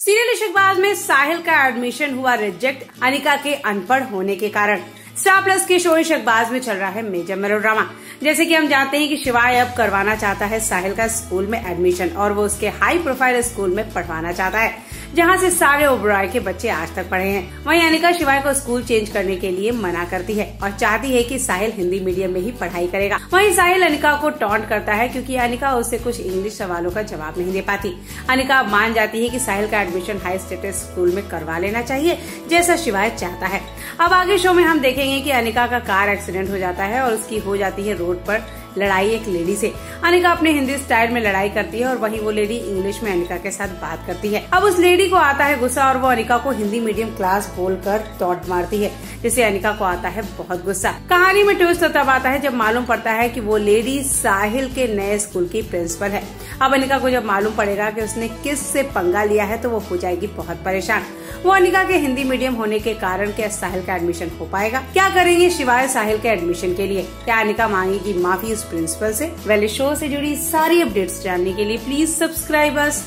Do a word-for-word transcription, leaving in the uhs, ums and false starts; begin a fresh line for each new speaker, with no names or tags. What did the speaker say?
Serial Ishqbaaz में साहिल का admission हुआ रिजेक्ट अनिका के अनपढ़ होने के कारण। स्टार प्लस के शो इश्कबाज में चल रहा है मेजर मेलोड्रामा। जैसे कि हम जानते हैं कि शिवाय अब करवाना चाहता है साहिल का स्कूल में एडमिशन और वो उसके हाई प्रोफाइल स्कूल में पढ़वाना चाहता है जहां से सारे ओबराय के बच्चे आज तक पढ़े हैं। वहीं अनिका शिवाय को स्कूल चेंज करने के लिए मना करती है और चाहती है कि साहिल हिंदी मीडियम में ही पढ़ाई करेगा। वहीं साहिल अनिका को टॉन्ट करता है क्योंकि अनिका उससे कुछ इंग्लिश सवालों का जवाब नहीं दे पाती। अनिका मान जाती है कि साहिल का एडमिशन हाई स्टेटस स्कूल में करवा लेना चाहिए जैसा शिवाय चाहता है। अब आगे शो में हम देखेंगे कि अनिका का कार एक्सीडेंट हो जाता है और उसकी हो जाती है रोड पर लड़ाई एक लेडी से। अनिका अपने हिंदी स्टाइल में लड़ाई करती है और वहीं वो लेडी इंग्लिश में अनिका के साथ बात करती है। अब उस लेडी को आता है गुस्सा और वो अनिका को हिंदी मीडियम क्लास बोलकर टॉन्ट मारती है जिससे अनिका को आता है बहुत गुस्सा। कहानी में ट्विस्ट तब आता है जब मालूम पड़ता है कि वो लेडी साहिल के नए स्कूल की प्रिंसिपल है। अब अनिका को जब मालूम पड़ेगा कि उसने किस से पंगा लिया है तो वो हो जाएगी बहुत परेशान। वो अनिका के हिंदी मीडियम होने के कारण क्या साहिल का एडमिशन हो पाएगा? क्या करेंगे शिवाय साहिल के एडमिशन के लिए? क्या अनिका मांगेगी माफी उस प्रिंसिपल से? वेल, शो से जुड़ी सारी अपडेट्स जानने के लिए प्लीज सब्सक्राइब अस।